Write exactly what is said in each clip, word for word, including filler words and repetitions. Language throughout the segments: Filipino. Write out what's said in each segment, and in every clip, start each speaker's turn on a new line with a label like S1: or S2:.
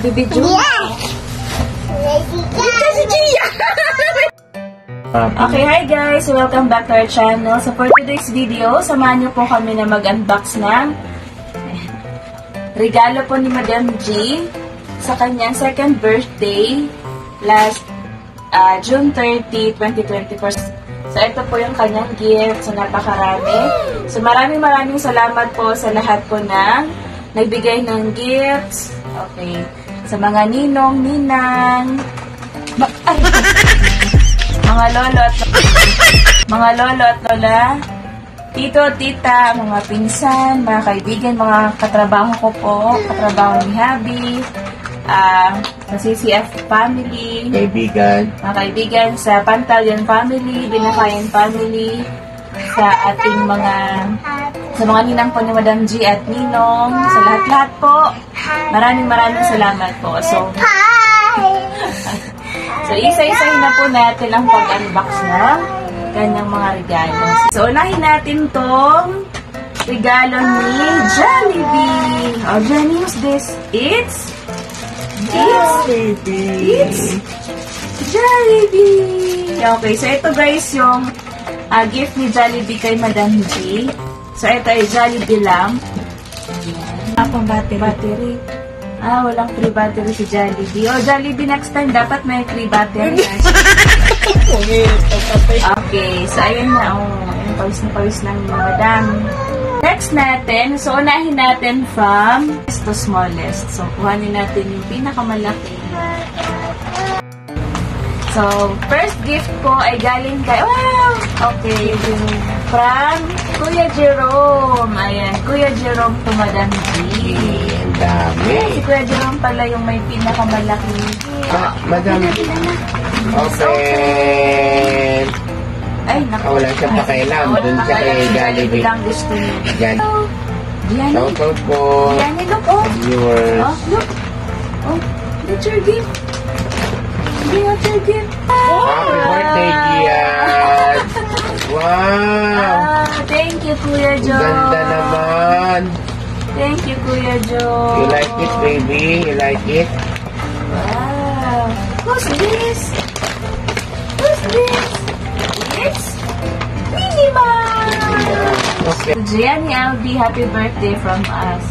S1: Nagbibidyo?
S2: Yeah! Si Gia!
S1: Okay, hi guys! Welcome back to our channel. So for today's video, samahan niyo po kami na mag-unbox ng regalo po ni Madam G sa kanyang second birthday last uh, June thirtieth, twenty twenty-four. So ito po yung kanyang gift. So napakarami. So maraming maraming salamat po sa lahat po ng nagbigay ng gifts. Okay. Sa mga ninong, ninang, ma ay, mga lolo at mga lolo at lola, tito, tita, mga pinsan, mga kaibigan, mga katrabaho ko po, katrabaho ni Habi, uh, sa C C F family,
S3: kaibigan,
S1: mga kaibigan sa Pantalian family, Binakayan family, sa ating mga sa mga ninang po ni Madam G at Ninong, sa lahat-lahat po, maraming maraming salamat po. So, so isa-isahin na po natin ang pag-unbox ng kanyang mga regalo. So, unahin natin tong regalo ni Jollibee. Oh, Jenny, who's this? It's
S3: Jollibee.
S1: It's Jollibee. Okay, so ito guys yung uh, gift ni Jollibee kay Madam G. So ito ay Jollibee lamp. Ah, pang battery. battery. Ah, walang free battery si Jollibee. Oh, Jollibee, next time dapat may free battery. Okay, so ayun na. Oh, ayun, pawis na pawis ng Madam. Next natin, so unahin natin from to smallest. So, kuhanin natin yung pinakamalaki. So, first gift ko ay galing kay, wow! Okay, from Kuya Jerome. Ayan, Kuya Jerome to Madam G.
S3: Ang dami.
S1: Si Kuya Jerome pala yung may pinakamalaki.
S3: Ma Madam, open!
S1: Ay, naku.
S3: Oh, wala siyang pakialam. Dun siya kay Jollibee.
S1: lang gusto niyo.
S3: Jollibee.
S1: Diyan.
S3: Shout out po.
S1: Diyan, look, oh.
S3: Viewers.
S1: Oh, look. Oh, that's your gift. That's your gift.
S3: Happy birthday, Gian! Wow!
S1: Ah, thank you, Kuya Joe.
S3: Ganda naman.
S1: Thank you, Kuya Joe.
S3: You like it, baby? You like it?
S1: Wow. Who's this? Who's this? It's Minnie Mouse.
S3: Okay.
S1: So, Gianni Albi, happy birthday from us.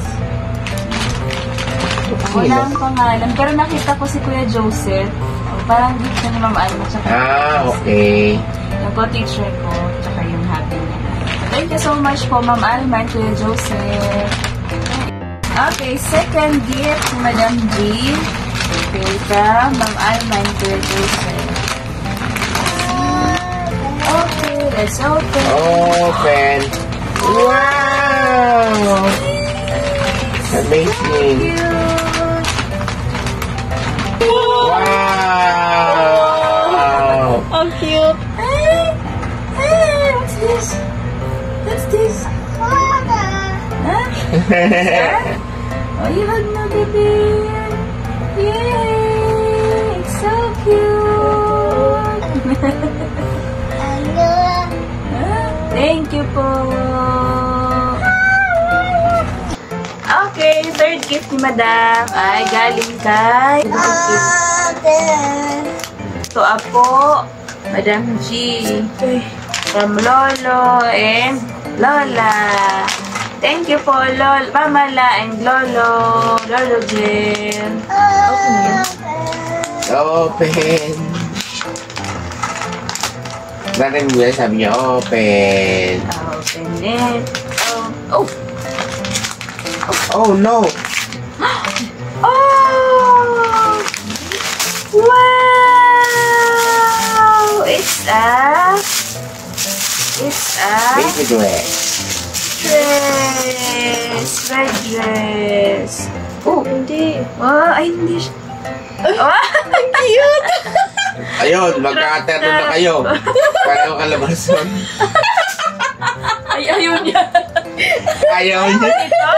S1: Wala ang pangalan. Pero nakita ko si Kuya Joseph. Oh, parang gift na ni Ma'am Alma.
S3: Ah, okay.
S1: Yung co-teacher ko, tsaka yung happy niya. Thank you so much po, Ma'am Alma and Kuya Joseph. Okay, second gift ni Madam G. Okay, from Ma'am Alma and Kuya Joseph. Okay, let's open.
S3: Open. Wow! Amazing. Wow!
S2: How cute!
S1: Hey! Hey! What's this? What's this? Huh? Oh, you hug na, baby! Yay! It's so cute! Thank you po! Okay, third gift ni Madam ay galing kay to Apo, Madam G, from Lolo and Lola. Thank you po, Lolo, Mamala and Lolo, Lolo Jen. Open.
S3: Open. Natin mo yan, sabi niya, open.
S1: Open it. Oh. Oh.
S3: Oh, no.
S1: Oh! Wow! It's a... It's a...
S3: Baby dress.
S1: Dress! Red dress! Oh! Hindi! Oh, ay, hindi siya. Oh! Ang cute!
S3: Ayun, magka-terno na kayo. Pareho kalabason.
S1: Ay, ayaw niya.
S3: Ayaw niya.
S1: Ito?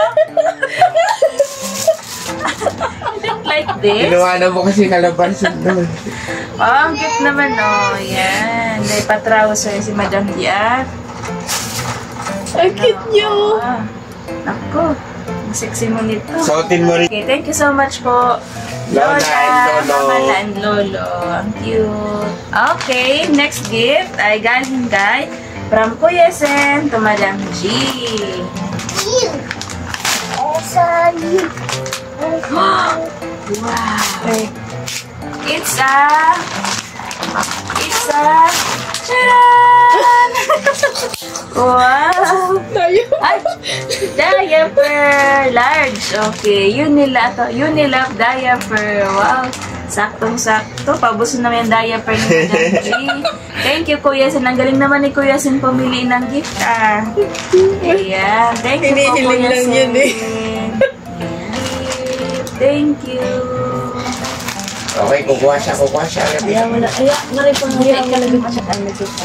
S1: Like this?
S3: Kinuha mo kasi kalabason doon.
S1: Oh, ang cute naman, oh. Yan. May pa-trouser si Madam Diat.
S2: Ang cute nyo!
S1: Ah, Nako. Ang sexy mo nito.
S3: Suotin mo rin.
S1: Okay, thank you so much po.
S3: Lola and Lolo.
S1: Lola and Lolo. Ang cute. Okay, next gift ay galing kay from Kuya Sen to Madam G. Wow! It's a... It's a... Charan! Wow! Ay! Diaper! Large! Okay, Unilab, Unilab diaper. Wow! Saktong-sakto. Pabuso naman yung diaper ni Madam G. Thank you, Kuya Sen. Ang galing naman ni Kuya Sen pumili ng gift, ah. Ayan. Thank you po, Kuya Sen. Yun, eh. Thank you.
S3: Okay, kukuha siya, kukuha siya.
S2: Ayaw mo na. Ayaw, narin po nga yung kalagay mo siya.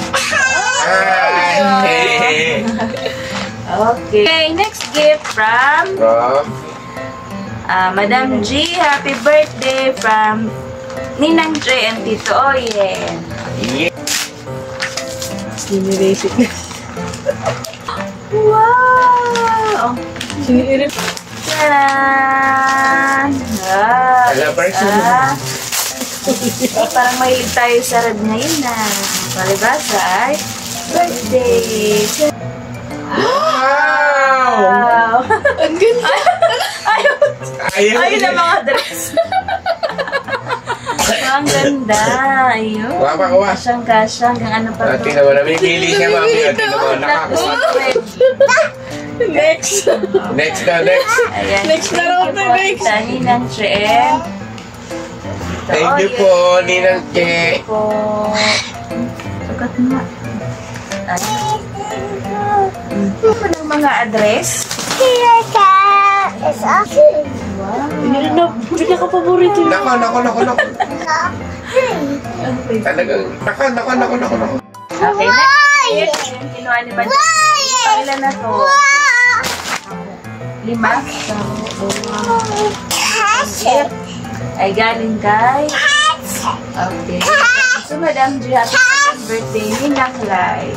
S3: Ay!
S1: Okay. Okay, next gift from
S3: From?
S1: uh, Madam G. Happy birthday from Ninang Tre and Tito Oyen.
S3: Yeah.
S2: Sinirasik na.
S1: Wow!
S2: Sinirip.
S1: Tadaan! Ah,
S3: Hello, person.
S1: ah. Eh, parang mahilig tayo sa red ngayon na. Palibasa ay birthday.
S3: Wow!
S1: Wow!
S2: Ang ganda.
S1: Ayaw!
S3: Ayaw
S1: Ayaw na
S3: niya.
S1: mga dress. Ang ganda. Ayun.
S3: Kuha pa, kuha.
S1: Kasyang-kasya. Hanggang ano pa
S3: Ah, tingnan mo na, may pili siya, mami. Ah, tingnan mo, nakakuha.
S2: Next.
S3: Next na, next.
S1: Ayan.
S2: Next na raw na, next.
S1: Tani ng Treen.
S3: Thank you po, Ninang Che.
S1: po. Sagat na. Ano? Ano ng mga address? Wow.
S2: Hindi na, pinaka-paborito yun.
S3: Nako, nako, nako, nako. Talagang, nako, nako, nako, nako, nako.
S1: Okay, next gift. Ayan, kinuha ni Madam. Ilan na to? Lima. Gift ay galing kay... Okay. So, Madam G, happy second birthday ni Naklay.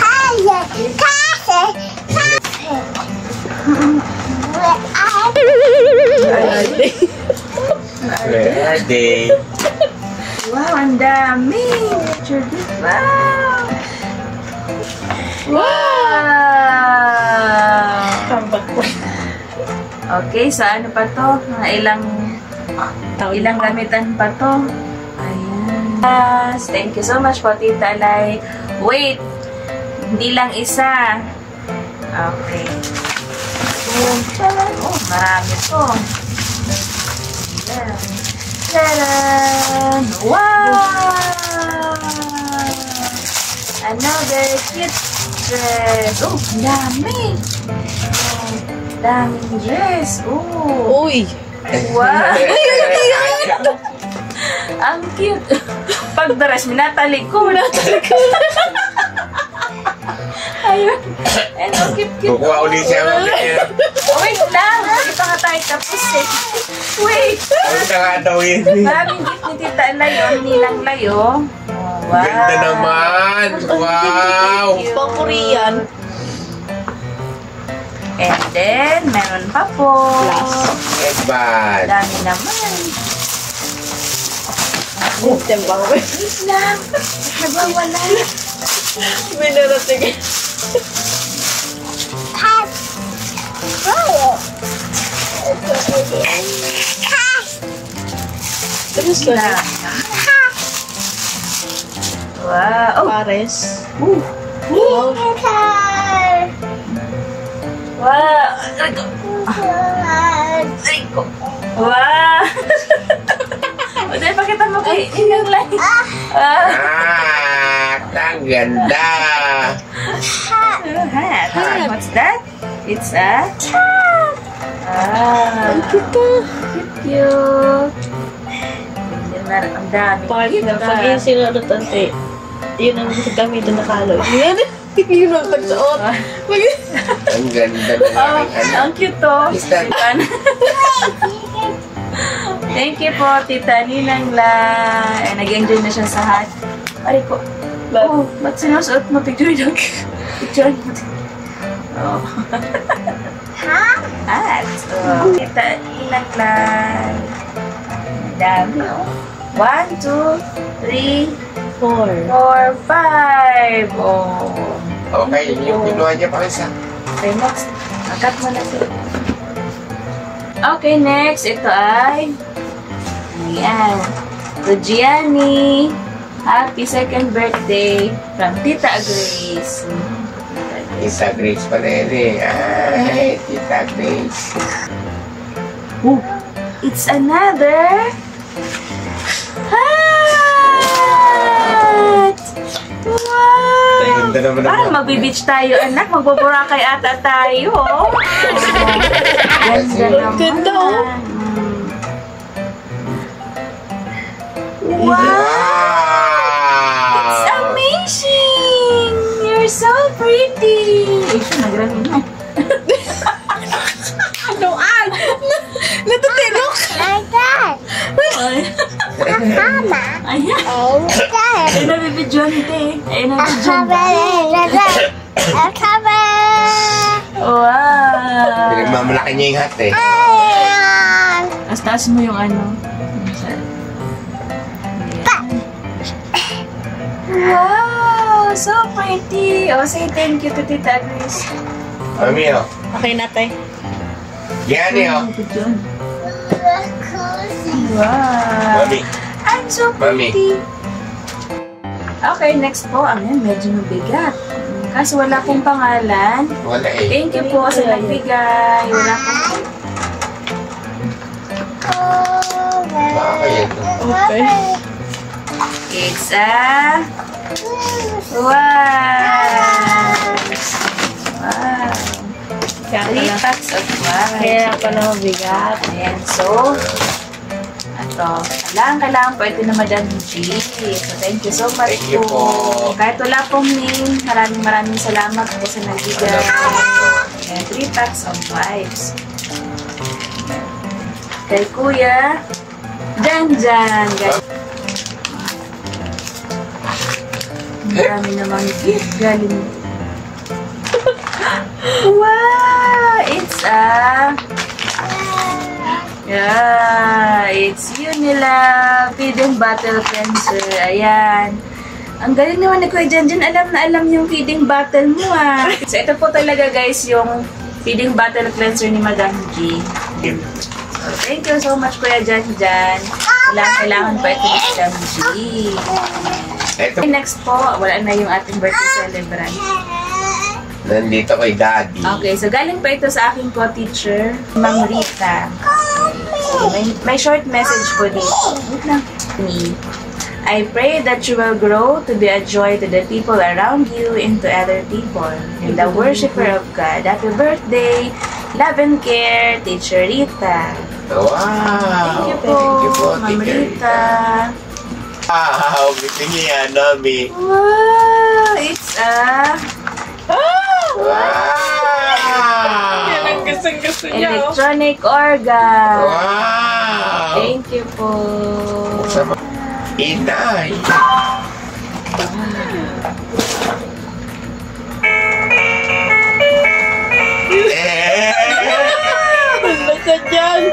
S3: Birthday.
S1: Wow, ang dami! Picture gift. Wow! Wow!
S2: Tambak po.
S1: Okay, so ano pa to? Mga ilang ilang gamitan pa to? Ayan. Yes, thank you so much po, Tita Lai. Wait! Hindi lang isa. Okay. Boom. Taran. Oh, marami to. Ayan. Taran! Wow! Another cute dress. Oh, ang dami! Oh, daming dress. Oh,
S2: Uy.
S1: wow! Ang cute. Pag dress, minatalik ko. Minatalik ko. Ayun. And ang cute-cute.
S3: Kukuha ulit siya, mami.
S1: Oh, wait lang. Hindi pa nga tayo tapos eh. Wait.
S3: Huwag na nga daw yun.
S1: Maraming gift ni Tita Layo, nilang Layo. Wow.
S3: Ganda naman. Wow.
S2: Pang-Korean.
S1: And then, meron pa po.
S2: Last.
S3: Headband.
S1: Dami naman.
S2: Oh, tembang ko.
S1: Wait lang. Nagwawala.
S2: May narating. Tapos
S1: Wait
S2: na.
S1: lang. Wow. Oh.
S2: Pares.
S1: Ooh.
S2: Wow.
S1: Wow. Aray ko. Aray ko. Wow. O, dahil pakita mo kay ilang line. Ah.
S3: Ah, ang ganda.
S1: Hat. Hat. What's that? It's a hat. Ah.
S2: Ang kita.
S1: Cute. Ang ang dami.
S2: Pag pag-iisip na tante, yun ang gamitin na kaloy. Yan. Yun ang pagsuot.
S3: Ang ganda ng
S1: Oh,
S3: aking anak.
S1: ang cute to.
S3: Is that-
S1: Thank you po, Tita Ninang La. Eh, nag-enjoy na siya sa hat. Aray ko. Oh, ba't sinusuot mo? Picture lang. Picture mo. Oh. Ha? lahat. So, kita ilan lang. Ang dami, oh. One, two, three,
S2: Four.
S1: four, five. Oh.
S3: Okay, yung kinuha niya pa isa.
S1: Okay, next. Akat mo na siya. Okay, next. Ito ay... Ayan. To Gianni. Happy second birthday from Tita Grace.
S3: Tita Grace pala yun eh. Ay, Tita Grace.
S1: Oh, it's another hat! Wow!
S3: Ganda naman
S1: Parang
S3: naman.
S1: magbe-beach tayo, anak. Magbo-Boracay ata tayo. Oh. Ganda naman.
S2: Ganda, oh.
S1: Mm. Wow! It's
S3: Wow!
S1: amazing! You're so pretty! Ito, nagrami na.
S2: Anuan! Natutinok!
S4: Mama.
S1: Ayan.
S4: And
S1: Ayun na, bibidyon te. Ayun na, bibidyon. Wow!
S3: Pinagmamalaki niya yung hat eh.
S1: Taas-taas mo yung ano. Wow! So pretty! Oh, say thank you to Tita Grace.
S3: Mami oh.
S2: Okay na, tay.
S3: Gianni oh.
S1: Bibidyon. Wow!
S3: Mami.
S1: I'm so
S3: Mami.
S1: pretty! Okay, next po. Ano, medyo mabigat. Kasi wala pong pangalan.
S3: Wala eh.
S1: Thank you po sa nagbigay. Wala pong...
S3: Baka yan.
S2: Okay.
S1: It's a... Wow! Wow!
S2: Kaya
S1: Three
S2: pala.
S1: packs of wow.
S2: Kaya pala mabigat.
S1: Ayan, so... Ito. Kailangan, kailangan po ito na Madam G. So, thank you so much
S3: Thank you po.
S1: Kahit wala pong name, maraming maraming salamat po sa nagbigay. Ayan, three packs of vibes. Kay Kuya Janjan. Guys. Marami namang gift galing. Wow! It's a... Yeah, it's Unilab Feeding Bottle Cleanser. Ayan. Ang galing naman ni Kuya Janjan. Alam na alam yung feeding bottle mo ah. So, ito po talaga guys yung feeding bottle cleanser ni Madam G. So, thank you so much Kuya Janjan. Kailangan, kailangan pa ito ni Madam G.
S3: Ito.
S1: Next po, wala na yung ating birthday celebrant.
S3: Nandito kay Daddy.
S1: Okay, so galing pa ito sa aking co-teacher, Ma'am Rita. So, may, may short message po dito. Wait lang. Me. I pray that you will grow to be a joy to the people around you and to other people. And the worshiper of God. Happy birthday! Love and care, Teacher Rita.
S3: Wow!
S1: Thank you po,
S3: Thank you po,
S1: Ma'am
S3: Teacher
S1: Rita.
S3: Wow! Gusto niya yan, Mami.
S1: Wow! It's a...
S3: Wow!
S2: Yan ang gustong-gusto niya, oh.
S1: electronic organ.
S3: Wow!
S1: Thank you po.
S3: Sama. Inay! Eh!
S2: Wala ka dyan.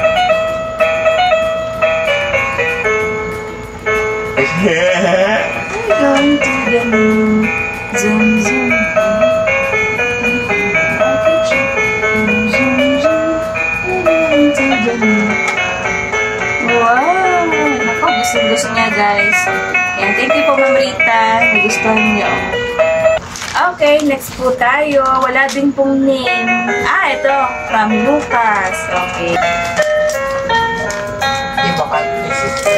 S1: Going to the moon. Zoom, zoom. Going to the moon. Wow! Naku, gusto-gusto niya guys. Yan, thank you po Ma'am Rita. Nagustuhan niyo. Okay, next po tayo. Wala din pong name. Ah, ito. From Lucas. Okay.
S3: Iba ka ni sister.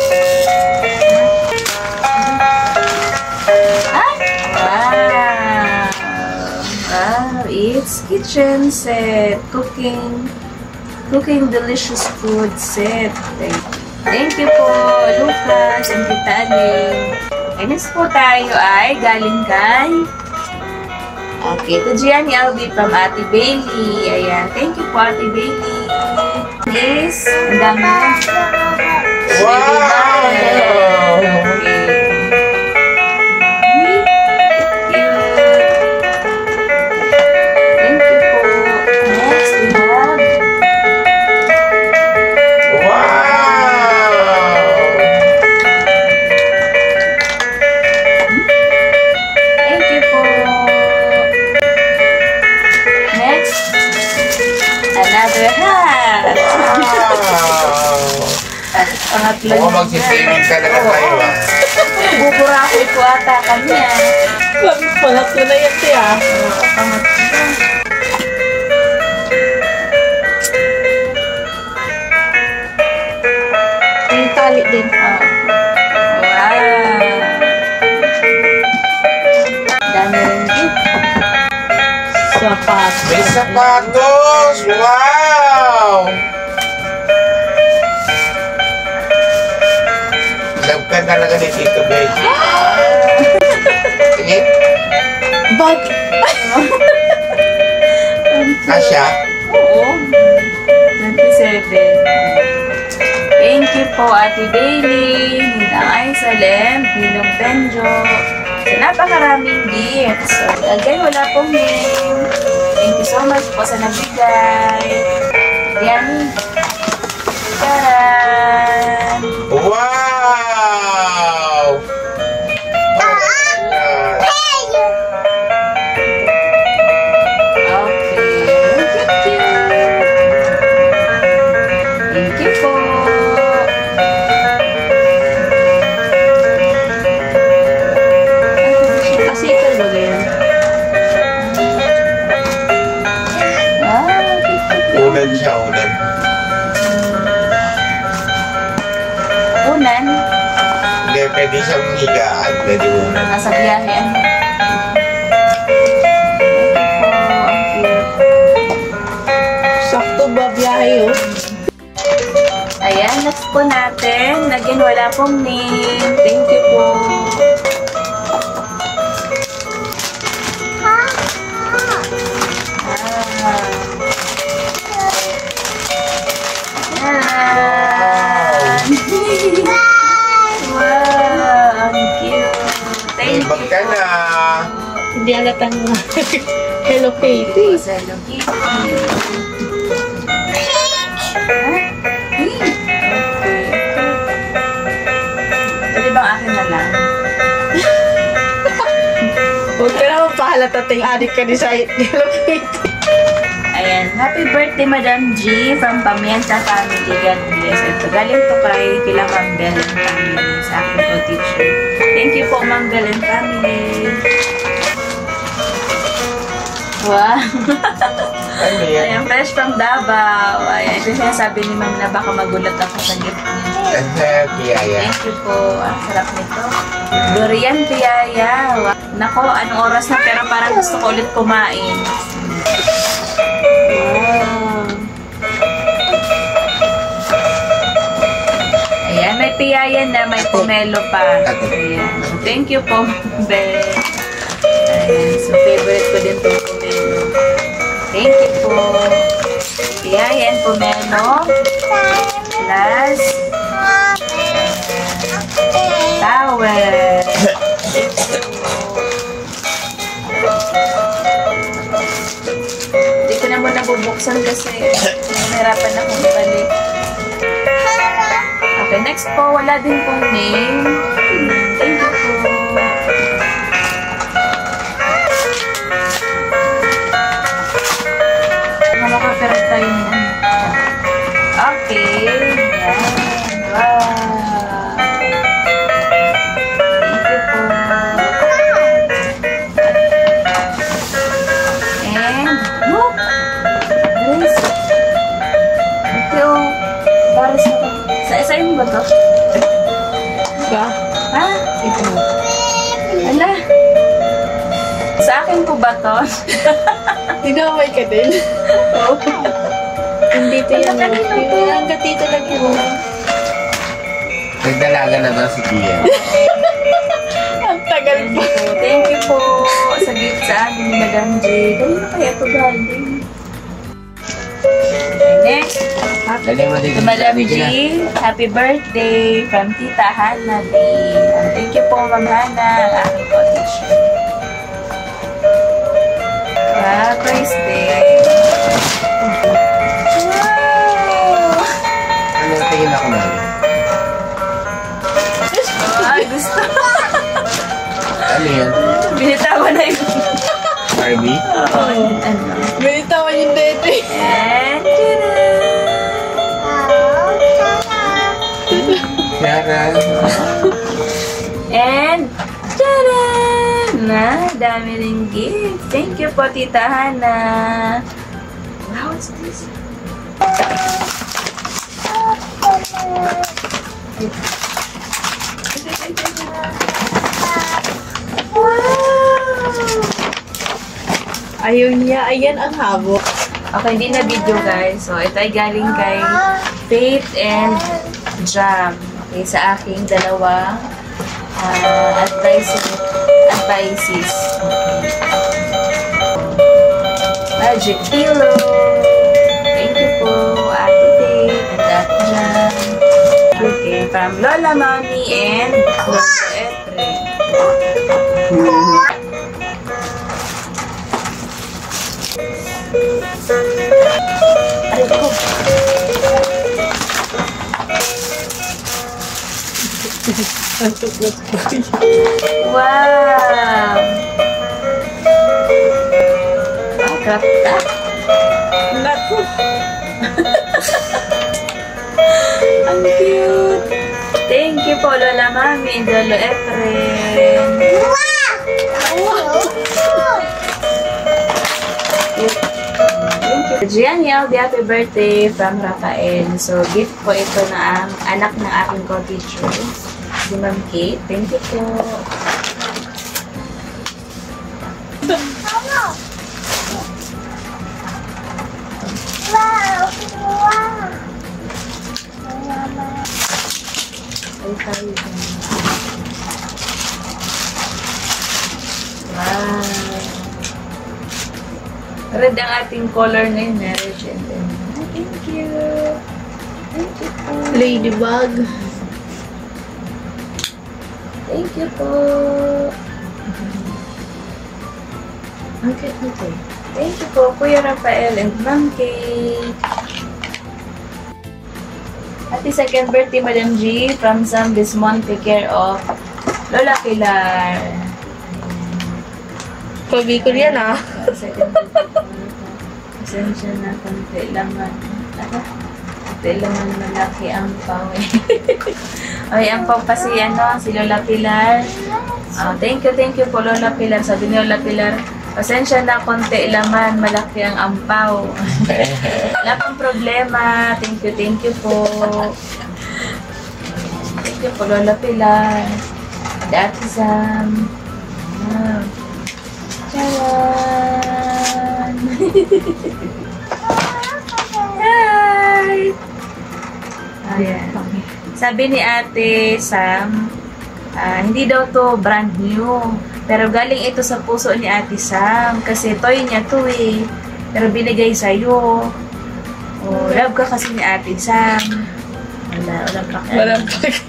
S1: Ah! Wow! Wow! It's kitchen set. Cooking. Cooking delicious food set. Thank you. Thank you po, Lucas and Tita Aling. Okay, next po tayo ay galing kay... Okay, to Gianni Albi from Ate Bailey. Ayan. Thank you po, Ate Bailey. Yes. Ang dami na.
S3: Wow!
S1: Thank you po. Next, we have Pangatlo
S3: Oo,
S1: na
S3: magsiswimming talaga tayo ah.
S1: Buburakoy ko ata kanya.
S2: Pangatlo na yan siya.
S1: Oo, pangatlo.
S2: Yung tali din.
S1: Oh. Wow. Dami rin gift.
S2: Sapat.
S3: May sapatos! Wow! Love ka talaga ni Tito Beg. Sige,
S2: Bag.
S3: Asya.
S1: Oo. twenty-seven. Thank you po, Ate Bailey, Ninang Aisalem, Ninong Benjo, sa napakaraming gifts. So, again, wala pong name. Thank you so much po sa nabigay. Yan. Taran!
S3: Wow! Oh, yan.
S1: Okay. Thank you. Thank you po.
S2: Kasi ikaw ba ganyan?
S1: Ah, thank you.
S3: Ulan siya, ulan.
S1: Unan.
S3: Hindi, pwede siyang higaan. Pwede ulan.
S1: Nasa biyahe. Ano? Thank you po. Ang cute.
S2: Sakto ba biyahe oh?
S1: Ayan, next po natin. Again, wala pong name. Thank you po. Ah. Ayan. Wow, ang cute. Thank you
S3: Bag ka na.
S2: Hindi alatang Hello Kitty.
S1: po sa Hello Kitty. Ah, pink. Okay. Pwede bang akin na lang?
S2: Huwag ka naman pahalata ting adik ka ni sa Hello Kitty.
S1: Ayan. Happy birthday, Madam G from Pamienta Family. God bless. Ito, galing to kay kila Ma'am Belen Family sa akin po teacher. Thank you po, Ma'am Belen Family. Wow.
S3: Ano yan?
S1: Ayan, fresh from Davao. Ayan, ito sinasabi ni Ma'am na baka magulat ako sa gift niya.
S3: Piyaya.
S1: Thank you po. Ang sarap nito. Durian piyaya. Wow. Nako, anong oras na pero parang gusto ko ulit kumain. Wow. Ayan, may piyaya na, may pomelo pa. Ayan. So, thank you po, Bel. Ayan, so favorite ko din itong pomelo. Thank you po. Piyaya and pomelo. Plus, towel. Hindi ko na muna bubuksan kasi nahirapan akong ibalik. Okay, next po, wala din pong name. Thank you po. Makaka-ferret tayo niyan. Okay. Yan. Wow. Thank you po. And, look! Guys. Okay, oh. Paris na to. Sa isa mo ba to?
S2: Ba?
S1: Ha?
S2: Ito.
S1: Ala. Sa akin po ba to?
S2: Tinaway ka din. Oo. Hindi to yan.
S1: Wala kanina
S2: Ito
S1: to.
S2: yan. Gatito lang yun.
S3: Nagdalaga na daw si Tia.
S2: Ang tagal
S1: Thank
S2: pa.
S1: you po. Thank you po sa gift sa amin ni Madam J. Dali na kaya ito galing. Okay, next.
S3: Dali mo dito.
S1: To Madam G, happy birthday from Tita Hannah B. And thank you po, Ma'am Hannah, ang aking po teacher. Wow, praise day. Wow!
S3: Anong tingin ako na?
S1: Ah, gusto.
S3: Ano yan?
S1: Binitawan na yun.
S3: Barbie?
S1: Oo, ano.
S2: Binitawan yung dete.
S1: And, tada!
S3: Tiara.
S1: And, tadan! Na, dami ring gift. Thank you po, Tita Hana. Wow, what's this?
S2: Ayaw niya. Ayan ang habok.
S1: Okay, hindi na video guys. So, ito ay galing kay Faith and Jam. Okay, sa aking dalawang uh, advices. advices. Okay. Magic Pillow. Thank you po, Ate Faith and Ate Jam. Okay, from Lola Mommy and Lola Etre. Ay, ko. Wow! Ah, krapta.
S2: Naku.
S1: Ang cute! Thank you po, Lola Mami and Lolo Efren. Gian Yao, happy birthday from Rafael. So, gift po ito na ang anak ng aking co-teacher, si Ma'am Kate. Thank you po.
S4: Wow! Wow!
S1: Ay, tayo dyan. Wow! Red ang ating color ngayon, eh. Red and then. Thank you! Thank you po!
S2: Ladybug.
S1: Thank you po! Okay, okay. Thank you po, Kuya Rafael and Ma'am Kate. Happy second birthday, Madam G, from Sam Bismon, take care of Lola Pilar.
S2: Pabikol yan ah.
S1: Second birthday. Pasensya na, konti laman. Ano? Konti laman, malaki ang pao eh. Okay, ang pao pa si, ano, si Lola Pilar. Uh, thank you, thank you po, Lola Pilar. Sabi ni Lola Pilar, pasensya na, konti laman, malaki ang ampaw. Wala pang problema. Thank you, thank you po. Thank you po, Lola Pilar. Dati Sam. Wow. Charan! Hi! Ayan. Sabi ni Ate Sam, uh, hindi daw to brand new. Pero galing ito sa puso ni Ate Sam. Kasi toy niya to eh. Pero binigay sa'yo. Oh, love ka kasi ni Ate Sam. Wala, walang pakialam.
S2: Walang pag...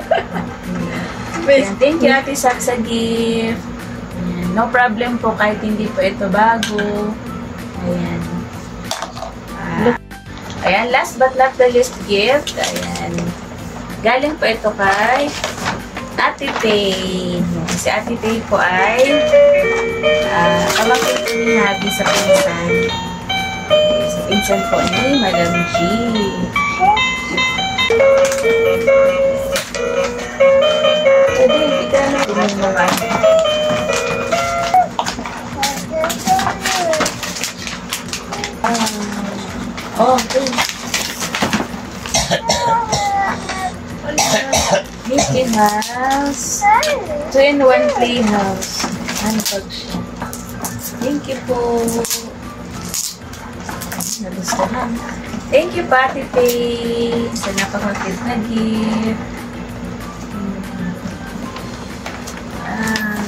S1: Ayan, thank you, Ate Sam, sa gift. Ayan, no problem po kahit hindi po ito bago. Ayan. Ah, ayan, last but not the least gift. Ayan. Galing po ito kay Ate Tay. Si Ate Tay po ay uh, kamapit po ni Habi sa pinsan. Okay, sa pinsan po ni Madam G. Pwede, hindi ka na din naman. Oh, okay. Mickey Mouse. two in one playhouse. Handbag siya. Thank you po. Nagustuhan. Thank you, Pati Pay, sa napakakit na gift. Ah.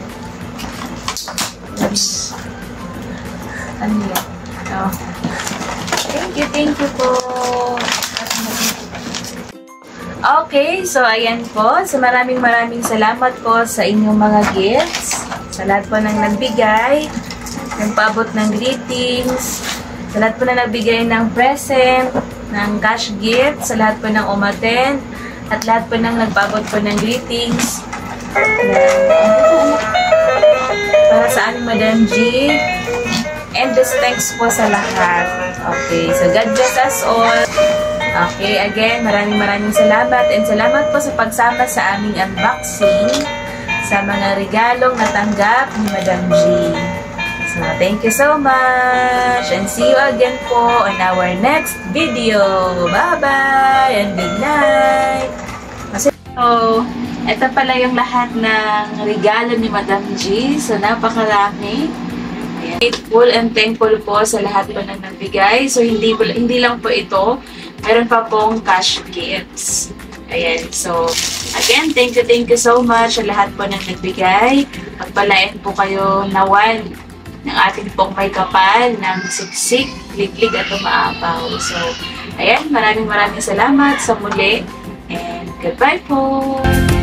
S1: Ano yan? Oh. Thank you, thank you po. Okay, so ayan po. So maraming maraming salamat po sa inyong mga gifts. Sa lahat po ng nagbigay, nagpaabot ng greetings, sa lahat po na nagbigay ng present, ng cash gift, sa lahat po ng umattend, at lahat po ng nagpaabot po ng greetings. Para sa aming Madam G. And just thanks po sa lahat. Okay, so God bless us all. Okay, again, maraming maraming salamat and salamat po sa pagsama sa aming unboxing sa mga regalong natanggap ni Madam G. So, thank you so much and see you again po on our next video. Bye-bye and good night! So, ito pala yung lahat ng regalo ni Madam G. So, napakarami. Ayan. Grateful and thankful po sa lahat po na nagbigay. So, hindi, hindi lang po ito. Meron pa pong cash gifts. Ayan. So, again, thank you, thank you so much sa lahat po na nagbigay. Magpalain po kayo nawan ng ating pong may kapal ng siksik, liglig at umaapaw. So, ayan, maraming maraming salamat sa muli. And goodbye po!